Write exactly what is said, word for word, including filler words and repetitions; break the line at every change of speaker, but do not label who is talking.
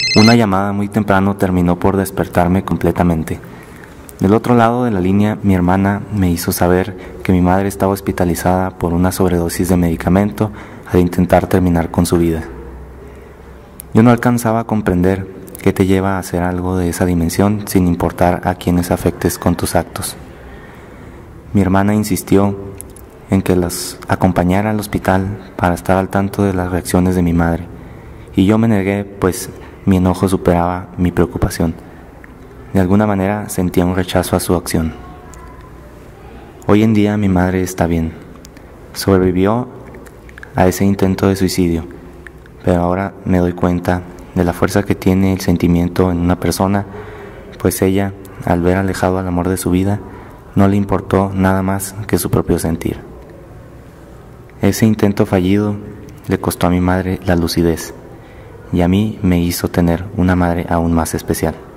Una llamada muy temprano terminó por despertarme completamente. Del otro lado de la línea, mi hermana me hizo saber que mi madre estaba hospitalizada por una sobredosis de medicamento al intentar terminar con su vida. Yo no alcanzaba a comprender qué te lleva a hacer algo de esa dimensión sin importar a quienes afectes con tus actos. Mi hermana insistió en que las acompañara al hospital para estar al tanto de las reacciones de mi madre, y yo me negué, pues mi enojo superaba mi preocupación. De alguna manera sentía un rechazo a su acción. Hoy en día mi madre está bien. Sobrevivió a ese intento de suicidio, pero ahora me doy cuenta de la fuerza que tiene el sentimiento en una persona, pues ella, al ver alejado al amor de su vida, no le importó nada más que su propio sentir. Ese intento fallido le costó a mi madre la lucidez, y a mí me hizo tener una madre aún más especial.